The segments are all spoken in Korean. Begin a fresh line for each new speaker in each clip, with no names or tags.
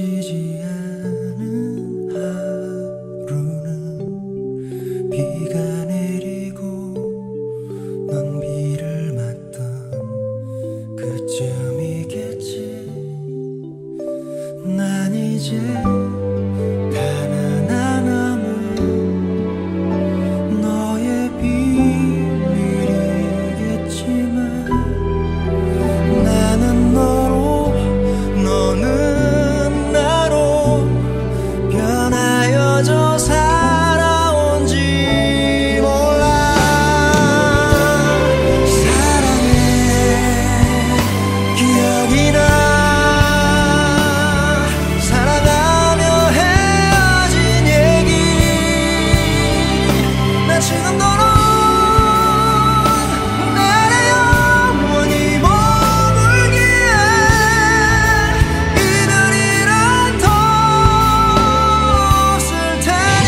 지지 않은 하루는 비가 내리고 넌 비를 맞던 그쯤이겠지. 난 이제 가난한 나무 너의 비밀이겠지만 나는 너로 너는 나로 변하여져 살아온지 몰라. 사랑해 기억이 나. 사랑하며 헤어진 얘기 나 지금도 넌 내 안에 영원히 머물기에 이별이란 더 없을 테니.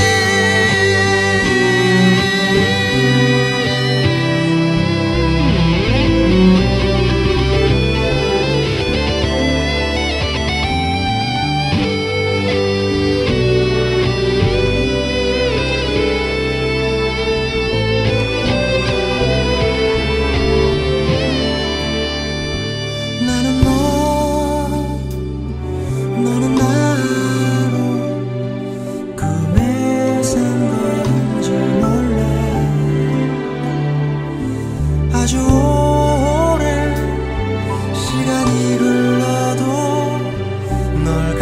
나는 너로 너는 나로 꿈에 산 건지 몰라. 아주 오랜 시간이 흘러도 널